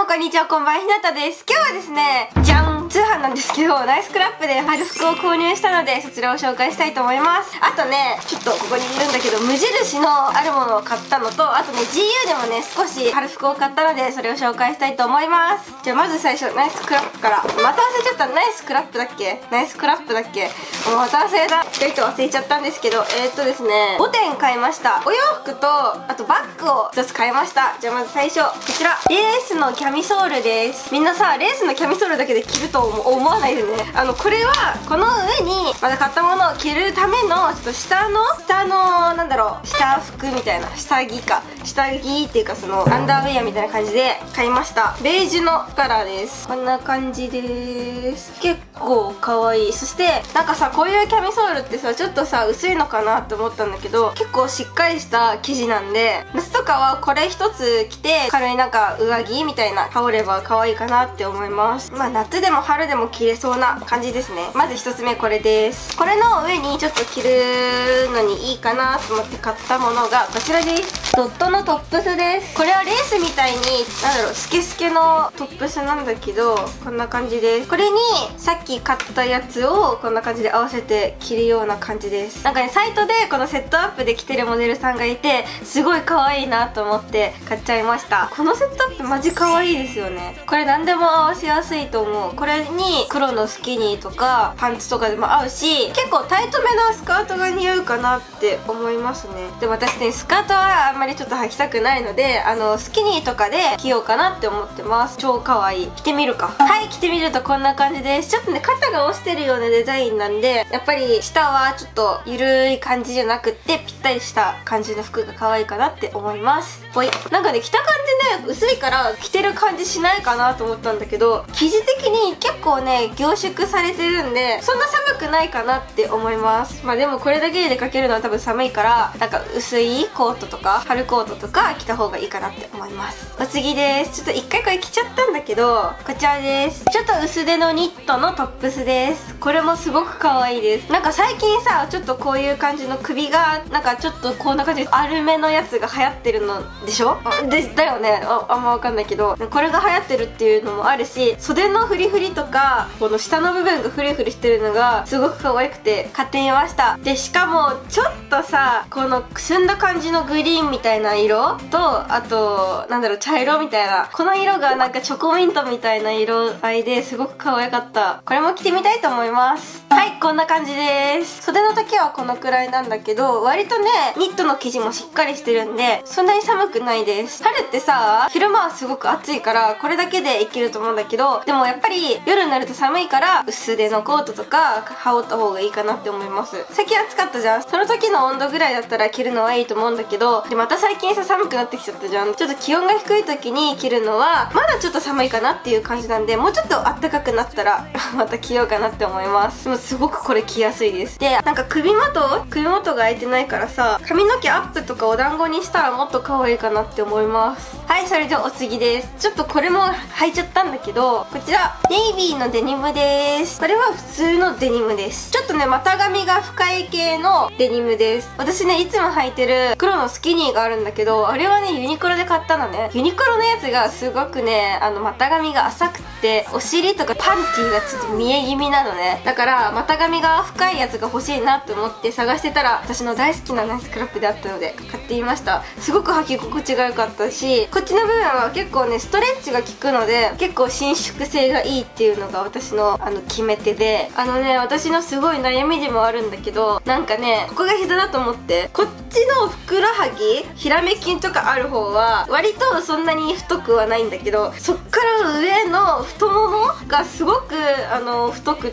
こんにちは、こんばんは、ひなたです。今日はですね、じゃん、通販なんですけど、ナイスクラップで春服を購入したので、そちらを紹介したいと思います。あとね、ちょっとここにいるんだけど、無印のあるものを買ったのと、あとね、GU でもね、少し春服を買ったので、それを紹介したいと思います。じゃあまず最初、ナイスクラップから。また忘れちゃった。ナイスクラップだっけ、ナイスクラップだっけ、もうまた忘れた。ちょいと忘れちゃったんですけど、ですね、5点買いました。お洋服と、あとバッグを1つ買いました。じゃあまず最初、こちら、レースのキャミソールです。みんなさ、レースのキャミソールだけで着ると思わないでね。これは、この上に、また買ったものを着るための、ちょっと下の、なんだろう、下服みたいな、下着っていうか、その、アンダーウェアみたいな感じで買いました。ベージュのカラーです。こんな感じです。結構可愛い。そして、なんかさ、こういうキャミソールってさ、ちょっとさ、薄いのかなって思ったんだけど、結構しっかりした生地なんで、夏とかはこれ一つ着て、軽いなんか上着みたいな羽織れば可愛いかなって思います。まあ夏でも春でも着れそうな感じですね。まず一つ目これです。これの上にちょっと着るのにいいかなと思って買ったものがこちらです。ドットのトップスです。これはレースみたいに、なんだろう、スケスケのトップスなんだけど、こんな感じです。これにさっき買ったやつをこんな感じで合わせて着るような感じです。なんかね、サイトでこのセットアップで着てるモデルさんがいて、すごい可愛いなと思って買っちゃいました。このセットアップマジ可愛いですよね。これ何でも合わせやすいと思う。これに黒のスキニーとかパンツとかでも合うし、結構タイトめなスカートが似合うかなって思いますね。でも私ね、スカートはあんまりちょっと履きたくないので、スキニーとかで着ようかなって思ってます。超可愛い。着てみるか。はい、着てみるとこんな感じです。ちょっとね、肩が落ちてるようなデザインなんで、やっぱり下はちょっとゆるい感じじゃなくってぴったりした感じの服が可愛いかなって思います。ほい。なんかね、着た感じね、薄いから着てる感じしないかなと思ったんだけど、生地的に結構ね、凝縮されてるんで、そんな寒くないかなって思います。まあでもこれだけで出かけるのは多分寒いから、なんか薄いコートとか、春コートとか着た方がいいかなって思います。お次です。ちょっと一回これ着ちゃったんだけど、こちらです。ちょっと薄手のニットのトップスです。これもすごく可愛いです。なんか最近さ、ちょっとこういう感じの首が、なんかちょっとこんな感じで、丸めのやつが流行ってるのでしょ？だよね。あんまわかんないけど、これが流行ってるっていうのもあるし、袖のフリフリとか、この下の部分がフリフリしてるのが、すごく可愛くて買ってみました。で、しかも、ちょっとさ、このくすんだ感じのグリーンみたいな色と、あと、なんだろう、茶色みたいな。この色がなんかチョコミントみたいな色合いですごく可愛かった。これも着てみたいと思います。はい、こんな感じです。袖の丈はこのくらいなんだけど、割とね、ニットの生地もしっかりしてるんで、そんなに寒くないです。春ってさ、昼間はすごく暑いから、これだけでいけると思うんだけど、でもやっぱり夜になると寒いから、薄手のコートとか羽織った方がいいかなって思います。最近暑かったじゃん。その時の温度ぐらいだったら着るのはいいと思うんだけど、で、また最近さ、寒くなってきちゃったじゃん。ちょっと気温が低い時に着るのは、まだちょっと寒いかなっていう感じなんで、もうちょっと暖かくなったら、また着ようかなって思います。でもすごくこれ着やすいです。で、なんか首元が開いてないからさ、髪の毛アップとかお団子にしたらもっと可愛いかなって思います。はい、それではお次です。ちょっとこれも履いちゃったんだけど、こちら、ネイビーのデニムです。これは普通のデニムです。ちょっとね、股上が深い系のデニムです。私ね、いつも履いてる黒のスキニーがあるんだけど、あれはね、ユニクロで買ったのね。ユニクロのやつがすごくね、股上が浅くて、お尻とかパンティーがちょっと見え気味なのね。だから、股上が深いやつが欲しいなと思って探してたら、私の大好きなナイスクラップであったので、買ってみました。すごく履き心地が良かったし、こっちの部分は結構ね、ストレッチが効くので、結構伸縮性がいいっていうのが私の、決め手で、私のすごい悩みでもあるんだけど、なんかね、ここが膝だと思って、こっちのふくらはぎ、ひらめ筋とかある方は、割とそんなに太くはないんだけど、そっから上の太ももがすごく、太くって、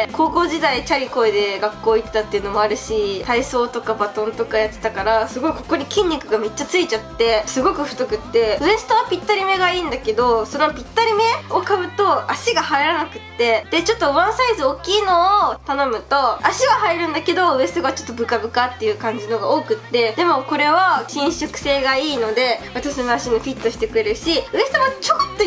高校時代チャリこいで学校行ってたっていうのもあるし、体操とかバトンとかやってたから、すごいここに筋肉がめっちゃついちゃって、すごく太くって、ウエストはぴったりめがいいんだけど、そのぴったりめを買うと足が入らなくって、で、ちょっとワンサイズ大きいのを頼むと、足は入るんだけど、ウエストがちょっとブカブカっていう感じのが多くって、でもこれは伸縮性がいいので、私の足にフィットしてくれるし、ウエストもちょこっと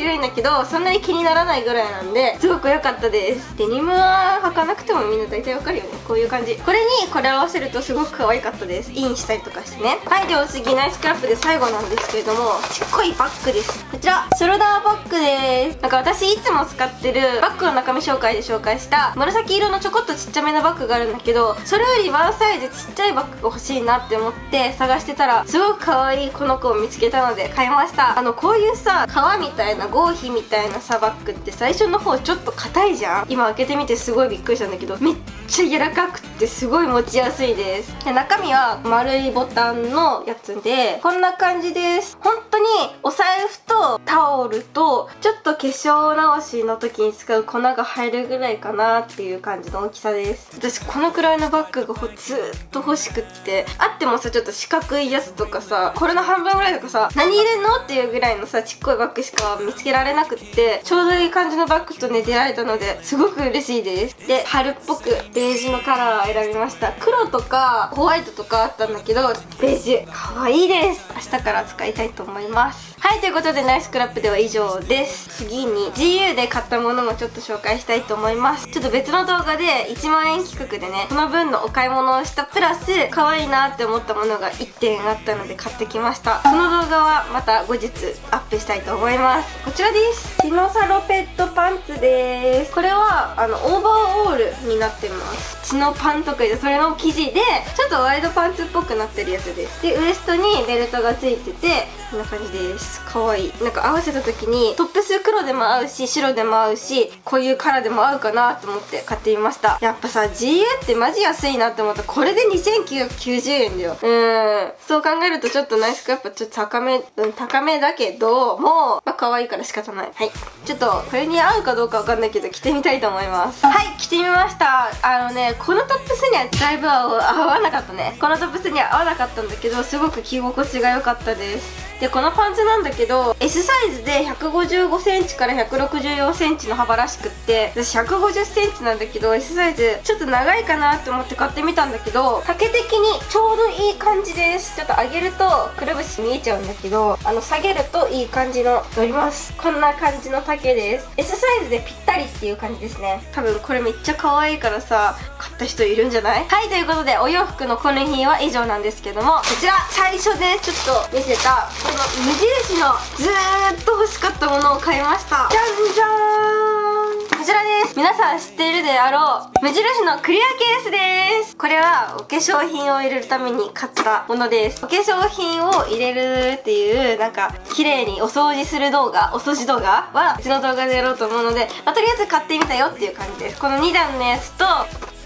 緩いんだけどそんなに気にならないぐらいなんですごく良かったです。デニムは履かなくてもみんな大体わかるよね、こういう感じ。これにこれ合わせるとすごく可愛かったです。インしたりとかしてね。はい、でお次ナイスクラップで最後なんですけれども、ちっこいバッグです。こちらショルダーバッグです。なんか私いつも使ってるバッグの中身紹介で紹介した紫色のちょこっとちっちゃめのバッグがあるんだけど、それよりワンサイズちっちゃいバッグが欲しいなって思って探してたらすごく可愛いこの子を見つけたので買いました。こういうさ革みたいな合皮みたいなさバッグって最初の方ちょっと硬いじゃん。今開けてみてすごいびっくりしたんだけど、めっちゃ柔らかくてすごい持ちやすいです。で中身は丸いボタンのやつでこんな感じです。本当にお財布とタオルとちょっと化粧直しの時に使う粉が入るぐらいかなっていう感じの大きさです。私このくらいのバッグがずーっと欲しくって、あってもさちょっと四角いやつとかさこれの半分ぐらいとかさ何入れんのっていうぐらいのさちっこいバッグしか見つけられなくって、ちょうどいい感じのバッグとね出会えたのですごく嬉しいです。で春っぽくベージュのカラーを選びました。黒とかホワイトとかあったんだけどベージュ可愛いです。明日から使いたいと思います。はい、ということでナイスクラップでは以上です。次に GU で買ったものもちょっと紹介したいと思います。ちょっと別の動画で1万円企画でねこの分のお買い物をしたプラス可愛いなって思ったものが1点あったので買ってきました。その動画はまた後日アップしたいと思います。こちらです。チノサロペットパンツです。これはオーバーオールになってます。チノパンとかでそれの生地でちょっとワイドパンツっぽくなってるやつです。でウエストにベルトがついててこんな感じです。可愛い。なんか合わせた時にトップス黒でも合うし白でも合うしこういうカラーでも合うかなと思って買ってみました。やっぱさ GU ってマジ安いなって思った。これで2990円だよ。そう考えるとちょっとナイスクラップはちょっと高めだけどもまあ可愛いから仕方ない。はい、ちょっとこれに合うかどうかわかんないけど着てみたいと思います。はい、着てみました。このトップスにはだいぶ合わなかったね。このトップスには合わなかったんだけどすごく着心地が良かったです。でこのパンツなんだけど S サイズで155センチから164センチの幅らしくって、私150センチなんだけど S サイズちょっと長いかなって思って買ってみたんだけど丈的にちょうどいい感じです。ちょっと上げるとくるぶし見えちゃうんだけど下げるといい感じの乗ります。こんな感じの丈です。 S サイズでぴったりっていう感じですね。多分これめっちゃ可愛いからさ買った人いるんじゃない？はい、ということでお洋服の購入品は以上なんですけども、こちら最初でちょっと見せたこの無印のずーっと欲しかったものを買いました。じゃんじゃーん、こちらです。皆さん知っているであろう無印のクリアケースです。これはお化粧品を入れるために買ったものです。お化粧品を入れるっていうなんか綺麗にお掃除する動画、お掃除動画は別の動画でやろうと思うので、とりあえず買ってみたよっていう感じです。この2段のやつと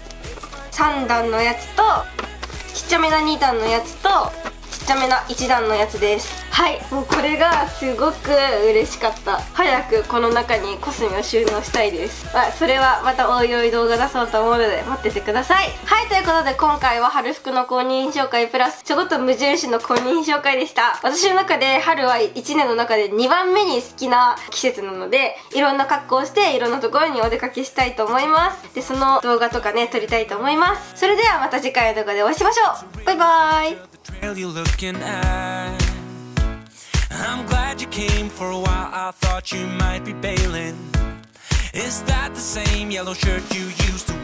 3段のやつとちっちゃめな2段のやつとちっちゃめな1段のやつです。はい、もうこれがすごく嬉しかった。早くこの中にコスメを収納したいです。それはまたおいおい動画出そうと思うので待っててください。はい、ということで今回は春服の購入品紹介プラスちょこっと無印の購入品紹介でした。私の中で春は1年の中で2番目に好きな季節なのでいろんな格好をしていろんなところにお出かけしたいと思います。でその動画とかね撮りたいと思います。それではまた次回の動画でお会いしましょう。バイバーイ。 I'm glad you came for a while. I thought you might be bailing. Is that the same yellow shirt you used to